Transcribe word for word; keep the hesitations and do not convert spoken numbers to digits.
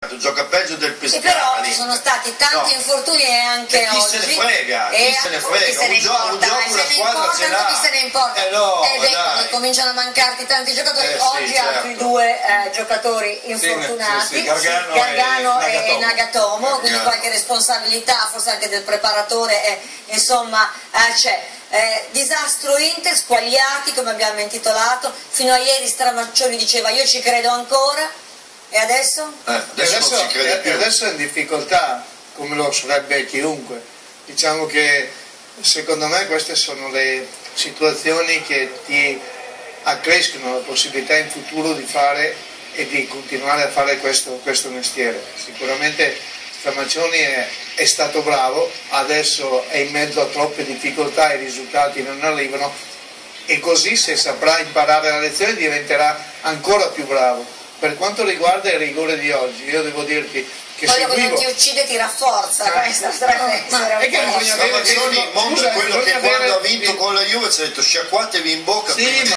gioca peggio del Pescara. Sì, però ci sono stati tanti no. infortuni e anche e chi oggi. se ne frega, e chi se ne frega, chi se ne un, gio un gioco una squadra ce l'ha. Chi se ne importa? Eh no, eh beh, quando cominciano a mancarti tanti giocatori, eh, oggi sì, certo. altri due eh, giocatori infortunati, sì, sì, sì. Gargano, Gargano e, e, e Nagatomo, Gargano. quindi qualche responsabilità forse anche del preparatore, eh, insomma eh, c'è. Eh, disastro Inter, squagliati come abbiamo intitolato, fino a ieri Stramaccioni diceva io ci credo ancora e adesso? Eh, adesso, adesso, non ci crede più. adesso è in difficoltà come lo sarebbe chiunque, diciamo che secondo me queste sono le situazioni che ti accrescono la possibilità in futuro di fare e di continuare a fare questo, questo mestiere. Sicuramente Stramaccioni è, è stato bravo, adesso è in mezzo a troppe difficoltà, i risultati non arrivano e così se saprà imparare la lezione diventerà ancora più bravo. Per quanto riguarda il rigore di oggi, io devo dirti che quello seguivo... che non ti uccide ti rafforza, ah, questa potrebbe essere è che bisogna avere Stramaccioni monta quello che quando ha vinto con la Juve ci ha detto sciacquatevi in bocca. Sì,